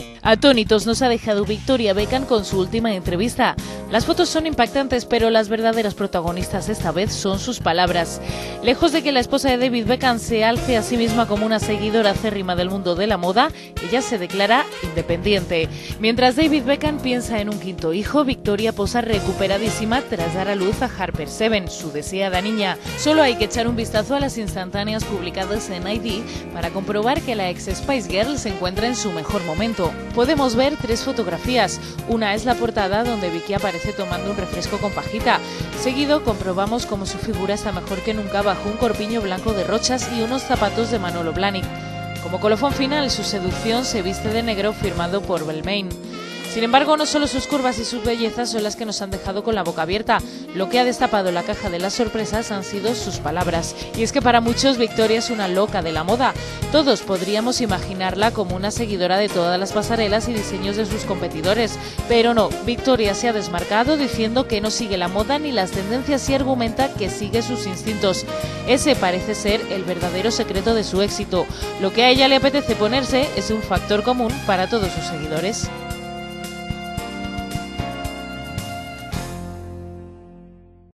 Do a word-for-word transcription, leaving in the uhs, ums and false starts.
Atónitos nos ha dejado Victoria Beckham con su última entrevista. Las fotos son impactantes, pero las verdaderas protagonistas esta vez son sus palabras. Lejos de que la esposa de David Beckham se alce a sí misma como una seguidora acérrima del mundo de la moda, ella se declara independiente. Mientras David Beckham piensa en un quinto hijo, Victoria posa recuperadísima tras dar a luz a Harper Seven, su deseada niña. Solo hay que echar un vistazo a las instantáneas publicadas en I D para comprobar que la ex Spice Girl se encuentra en su mejor momento. Podemos ver tres fotografías. Una es la portada, donde Vicky aparece tomando un refresco con pajita. Seguido comprobamos cómo su figura está mejor que nunca bajo un corpiño blanco de rochas y unos zapatos de Manolo Blahnik. Como colofón final, su seducción se viste de negro firmado por Balmain. Sin embargo, no solo sus curvas y sus bellezas son las que nos han dejado con la boca abierta. Lo que ha destapado la caja de las sorpresas han sido sus palabras. Y es que para muchos Victoria es una loca de la moda. Todos podríamos imaginarla como una seguidora de todas las pasarelas y diseños de sus competidores. Pero no, Victoria se ha desmarcado diciendo que no sigue la moda ni las tendencias y argumenta que sigue sus instintos. Ese parece ser el verdadero secreto de su éxito. Lo que a ella le apetece ponerse es un factor común para todos sus seguidores.